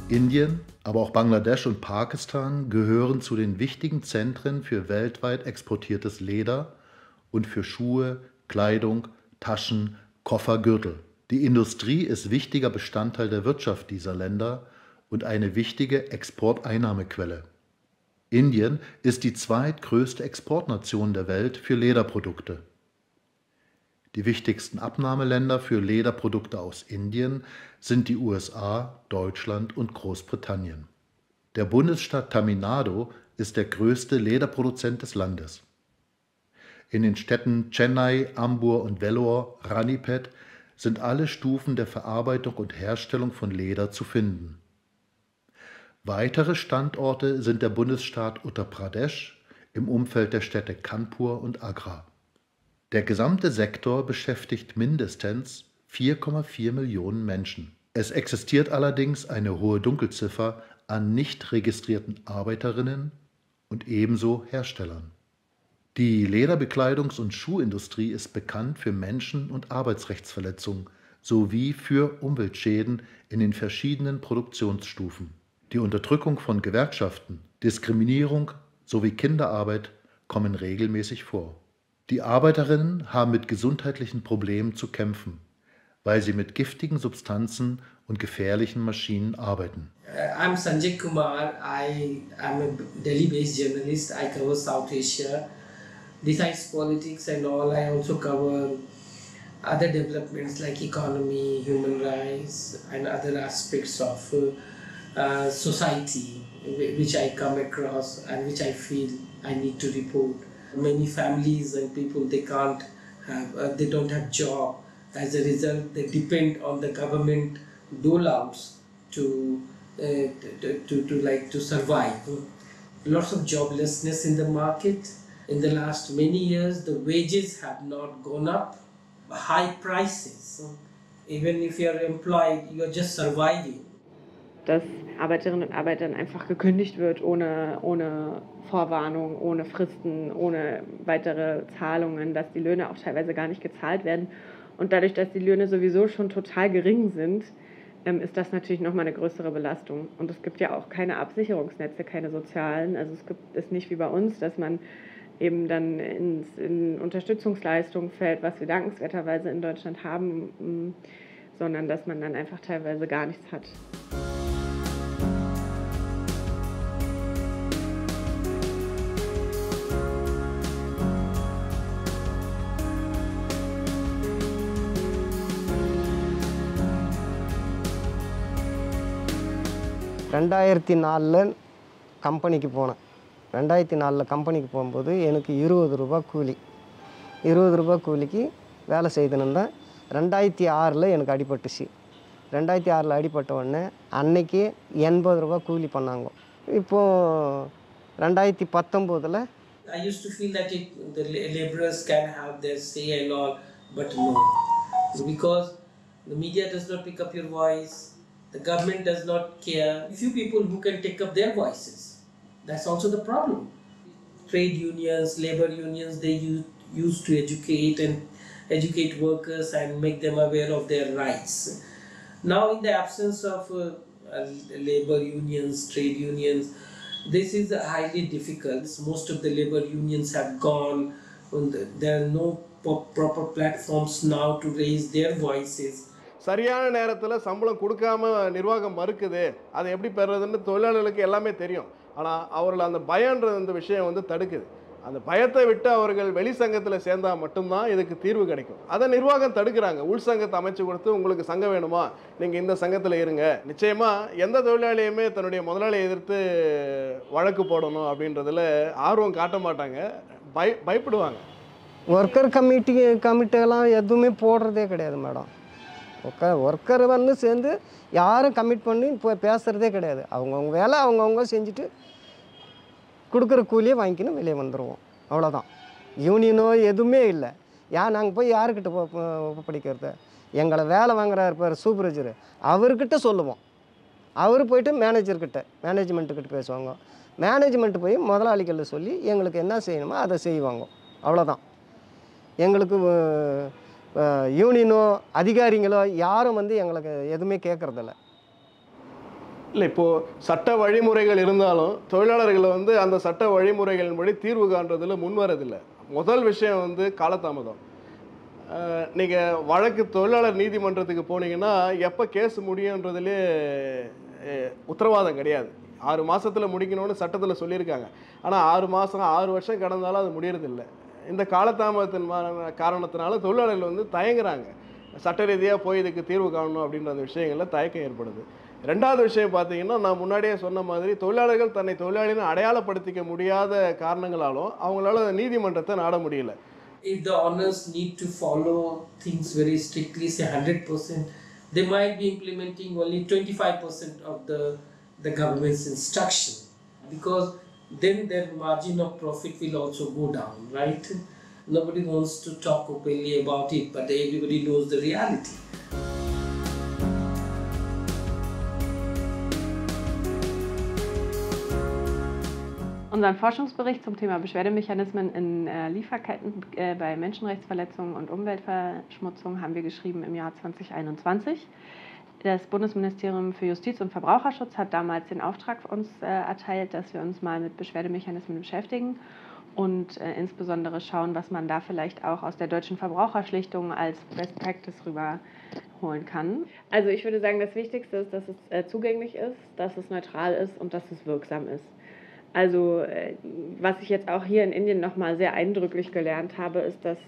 Indien, aber auch Bangladesch und Pakistan gehören zu den wichtigen Zentren für weltweit exportiertes Leder und für Schuhe, Kleidung, Taschen, Koffer, Gürtel. Die Industrie ist wichtiger Bestandteil der Wirtschaft dieser Länder und eine wichtige Exporteinnahmequelle. Indien ist die zweitgrößte Exportnation der Welt für Lederprodukte. Die wichtigsten Abnahmeländer für Lederprodukte aus Indien sind die USA, Deutschland und Großbritannien. Der Bundesstaat Tamil Nadu ist der größte Lederproduzent des Landes. In den Städten Chennai, Ambur und Vellore, Ranipet sind alle Stufen der Verarbeitung und Herstellung von Leder zu finden. Weitere Standorte sind der Bundesstaat Uttar Pradesh im Umfeld der Städte Kanpur und Agra. Der gesamte Sektor beschäftigt mindestens 4,4 Millionen Menschen. Es existiert allerdings eine hohe Dunkelziffer an nicht registrierten Arbeiterinnen und ebenso Herstellern. Die Lederbekleidungs- und Schuhindustrie ist bekannt für Menschen- und Arbeitsrechtsverletzungen sowie für Umweltschäden in den verschiedenen Produktionsstufen. Die Unterdrückung von Gewerkschaften, Diskriminierung sowie Kinderarbeit kommen regelmäßig vor. Die Arbeiterinnen haben mit gesundheitlichen Problemen zu kämpfen, weil sie mit giftigen Substanzen und gefährlichen Maschinen arbeiten. I'm Sanjay Kumar. I am a Delhi-based journalist. I cover South Asia. Besides politics and all, I also cover other developments like economy, human rights, and other aspects of society, which I come across and which I feel I need to report. Many families and people, they can't have, they don't have job. As a result, they depend on the government doleouts to survive. Lots of joblessness in the market. In the last many years, the wages have not gone up. High prices. Even if you are employed, you are just surviving. Dass Arbeiterinnen und Arbeitern einfach gekündigt wird ohne Vorwarnung, ohne Fristen, ohne weitere Zahlungen, dass die Löhne auch teilweise gar nicht gezahlt werden. Und dadurch, dass die Löhne sowieso schon total gering sind, ist das natürlich nochmal eine größere Belastung. Und es gibt ja auch keine Absicherungsnetze, keine sozialen. Also es gibt es nicht wie bei uns, dass man eben dann in Unterstützungsleistungen fällt, was wir dankenswerterweise in Deutschland haben, sondern dass man dann einfach teilweise gar nichts hat. கம்பெனிக்கு போனேன். 2004 கம்பெனிக்கு போகும்போது எனக்கு 20 ரூபாய் கூலி. 20 ரூபாய் கூலிக்கு வேலை செய்துனுந்தேன். 2006 எனக்கு அடிபட்டுச்சு. 2006 அடிபட்ட உடனே அன்னைக்கு 80 ரூபாய் கூலி பண்ணாங்க. இப்போ 2019 I used to feel that the laborers can have their say and all, but no. Because the media does not pick up your voice, the government does not care. Few people who can take up their voices. That's also the problem. Trade unions, labor unions, they used to educate workers and make them aware of their rights. Now, in the absence of labor unions, trade unions, this is highly difficult. Most of the labor unions have gone, and there are no proper platforms now to raise their voices. சரியான நேரத்தில் சம்பளம் கொடுக்காம நிர்வாகம் மறுக்குது, அதை எப்படி பெறுறதுன்னு தொழிலாளர்களுக்கு எல்லாமே தெரியும். ஆனால் அவர்கள் அந்த பயன்ற இந்த விஷயம் வந்து தடுக்குது. அந்த பயத்தை விட்டு அவர்கள் வெளி சங்கத்தில் சேர்ந்தால் மட்டும்தான் இதுக்கு தீர்வு கிடைக்கும். அதை நிர்வாகம் தடுக்கிறாங்க. உள் சங்கத்தை அமைச்சு கொடுத்து உங்களுக்கு சங்கம் வேணுமா, நீங்கள் இந்த சங்கத்தில் இருங்க. நிச்சயமாக எந்த தொழிலாளியுமே தன்னுடைய முதலாளியை எதிர்த்து வழக்கு போடணும் அப்படின்றதுல ஆர்வம் காட்ட மாட்டாங்க, பயப்படுவாங்க. ஒர்க்கர் கமிட்டியெல்லாம் எதுவுமே போடுறதே கிடையாது மேடம். ஒர்க்கர் வந்து சேர்ந்து யாரும் கமிட் பண்ணி பேசுகிறதே கிடையாது. அவங்கவுங்க வேலை அவங்கவுங்க செஞ்சுட்டு கொடுக்குற கூலியை வாங்கிக்கணும், வெளியே வந்துடுவோம், அவ்வளோதான். யூனியனோ எதுவுமே இல்லை. நாங்கள் போய் யாருக்கிட்ட ஒப்படைக்கிறது? எங்களை வேலை வாங்குறாரு இருப்பார் சூப்பர்வைசரு, அவர்கிட்ட சொல்லுவோம். அவர் போய்ட்டு மேனேஜ்மெண்ட்டுக்கிட்ட பேசுவாங்க. மேனேஜ்மெண்ட்டு போய் முதலாளிகளில் சொல்லி எங்களுக்கு என்ன செய்யணுமோ அதை செய்வாங்க, அவ்வளோதான். எங்களுக்கு யூனியனோ அதிகாரிங்களோ யாரும் வந்து எங்களுக்கு எதுவுமே கேட்குறதில்ல. இல்லை இப்போது சட்ட வழிமுறைகள் இருந்தாலும் தொழிலாளர்கள் வந்து அந்த சட்ட வழிமுறைகளின்படி தீர்வு காண்றதில் முன்வரதில்லை. முதல் விஷயம் வந்து காலதாமதம். நீங்கள் வழக்கு தொழிலாளர் நீதிமன்றத்துக்கு போனீங்கன்னா எப்போ கேஸ் முடியுன்றதுலே உத்தரவாதம் கிடையாது. 6 மாதத்தில் முடிக்கணும்னு சட்டத்தில் சொல்லியிருக்காங்க. ஆனால் 6 மாதம் 6 வருஷம் கடந்தாலும் அது முடியறதில்லை. இந்த காலதாமதத்தின் காரணத்தினால தொழிலாளர்கள் வந்து தயங்குறாங்க. சட்ட ரீதியாக போய் இதுக்கு தீர்வு காணணும் அப்படின்ற அந்த விஷயங்களில் தயக்கம் ஏற்படுது. ரெண்டாவது விஷயம் பார்த்தீங்கன்னா, நான் முன்னாடியே சொன்ன மாதிரி தொழிலாளர்கள் தன்னை தொழிலாளின்னு அடையாளப்படுத்திக்க முடியாத காரணங்களாலும் அவங்களால நீதிமன்றத்தை நாட முடியல. If the owners need to follow things very strictly, say 100%, they might be implementing only 25% of the government's instruction, because then their margin of profit will also go down, right? Nobody wants to talk openly about it, but everybody knows the reality. Unseren Forschungsbericht zum Thema Beschwerdemechanismen in Lieferketten bei Menschenrechtsverletzungen und Umweltverschmutzung haben wir geschrieben im Jahr 2021. Das Bundesministerium für Justiz und Verbraucherschutz hat damals den Auftrag uns erteilt, dass wir uns mal mit Beschwerdemechanismen beschäftigen und insbesondere schauen, was man da vielleicht auch aus der deutschen Verbraucherschlichtung als Best Practice rüberholen kann. Also ich würde sagen, das Wichtigste ist, dass es zugänglich ist, dass es neutral ist und dass es wirksam ist. Also was ich jetzt auch hier in Indien nochmal sehr eindrücklich gelernt habe, ist, dass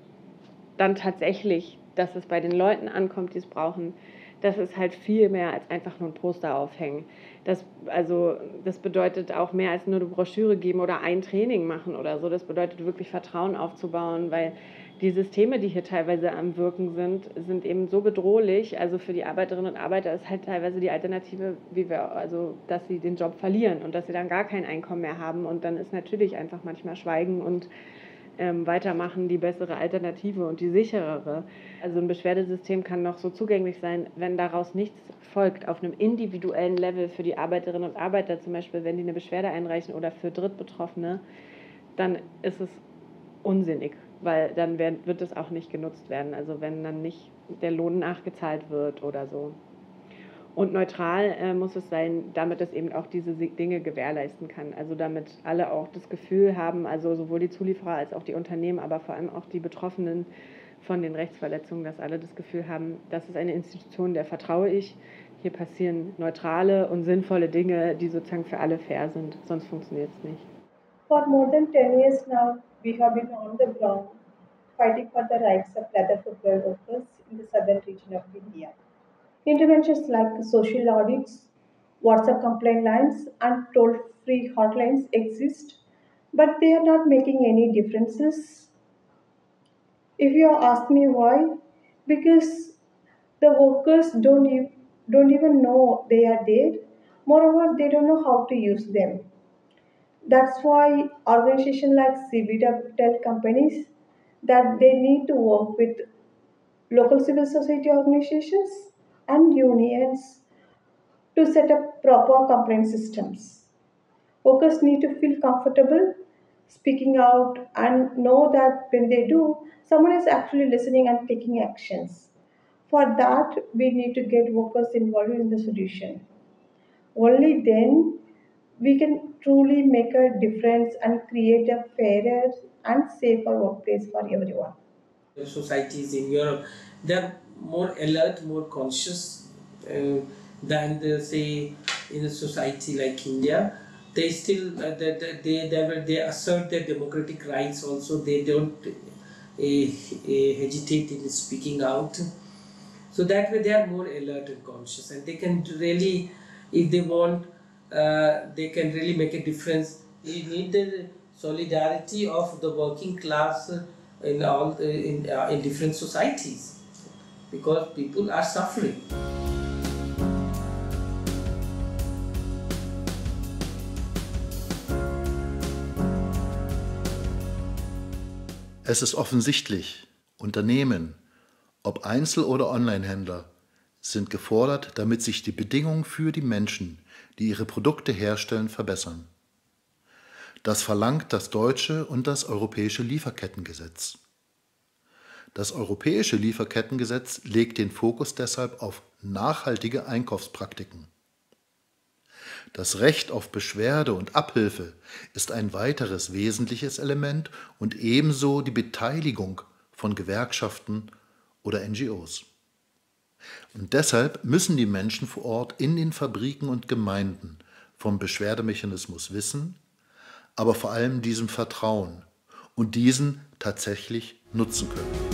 dann tatsächlich, dass es bei den Leuten ankommt, die es brauchen, das ist halt viel mehr als einfach nur ein Poster aufhängen. Das bedeutet auch mehr als nur eine Broschüre geben oder ein Training machen oder so. Das bedeutet wirklich Vertrauen aufzubauen, weil die Systeme, die hier teilweise am Wirken sind eben so bedrohlich. Also für die Arbeiterinnen und Arbeiter ist halt teilweise die Alternative, dass sie den Job verlieren und dass sie dann gar kein Einkommen mehr haben. Und dann ist natürlich einfach manchmal Schweigen und Weitermachen die bessere Alternative und die sicherere. Also ein Beschwerdesystem kann noch so zugänglich sein, wenn daraus nichts folgt auf einem individuellen Level für die Arbeiterinnen und Arbeiter, zum Beispiel wenn die eine Beschwerde einreichen oder für Drittbetroffene, dann ist es unsinnig, weil dann wird es auch nicht genutzt werden, also wenn dann nicht der Lohn nachgezahlt wird oder so. Und neutral muss es sein, damit es eben auch diese Dinge gewährleisten kann. Also damit alle auch das Gefühl haben, also sowohl die Zulieferer als auch die Unternehmen, aber vor allem auch die Betroffenen von den Rechtsverletzungen, dass alle das Gefühl haben, das ist eine Institution, der vertraue ich. Hier passieren neutrale und sinnvolle Dinge, die sozusagen für alle fair sind, sonst funktioniert es nicht. For more than 10 years now, we have been on the ground fighting for the rights of leather footwear workers in the southern region of India. Interventions like social audits, WhatsApp complaint lines, and toll-free hotlines exist, but they are not making any differences. If you ask me why, because the workers don't even know they are there. Moreover, they don't know how to use them. That's why organizations like CBW tell companies that they need to work with local civil society organizations and unions to set up proper complaint systems. Workers need to feel comfortable speaking out and know that when they do, someone is actually listening and taking actions. For that, we need to get workers involved in the solution. Only then we can truly make a difference and create a fairer and safer workplace for everyone. The societies in Europe, they're more alert, more conscious than say in a society like India. They still they assert their democratic rights also. They don't hesitate in speaking out. So that way they are more alert and conscious, and they can really, if they want, they can really make a difference. You need the solidarity of the working class in different societies, because people are suffering. Es ist offensichtlich, Unternehmen, ob Einzel- oder Onlinehändler, sind gefordert, damit sich die Bedingungen für die Menschen, die ihre Produkte herstellen, verbessern. Das verlangt das deutsche und das europäische Lieferkettengesetz. Das europäische Lieferkettengesetz legt den Fokus deshalb auf nachhaltige Einkaufspraktiken. Das Recht auf Beschwerde und Abhilfe ist ein weiteres wesentliches Element und ebenso die Beteiligung von Gewerkschaften oder NGOs. Und deshalb müssen die Menschen vor Ort in den Fabriken und Gemeinden vom Beschwerdemechanismus wissen, aber vor allem diesem vertrauen und diesen tatsächlich nutzen können.